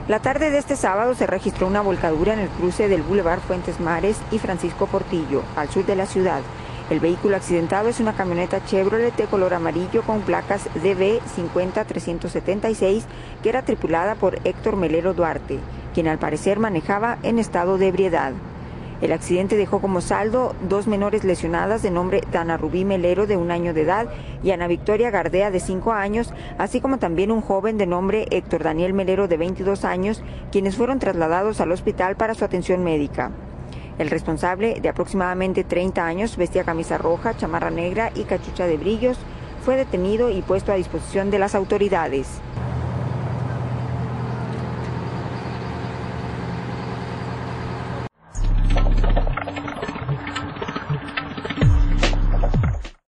La tarde de este sábado se registró una volcadura en el cruce del Boulevard Fuentes Mares y Francisco Portillo, al sur de la ciudad. El vehículo accidentado es una camioneta Chevrolet de color amarillo con placas DB 50376 que era tripulada por Héctor Melero Duarte, quien al parecer manejaba en estado de ebriedad. El accidente dejó como saldo 2 menores lesionadas de nombre Dana Rubí Melero, de 1 año de edad, y Ana Victoria Gardea, de 5 años, así como también un joven de nombre Héctor Daniel Melero, de 22 años, quienes fueron trasladados al hospital para su atención médica. El responsable, de aproximadamente 30 años, vestía camisa roja, chamarra negra y cachucha de brillos, fue detenido y puesto a disposición de las autoridades.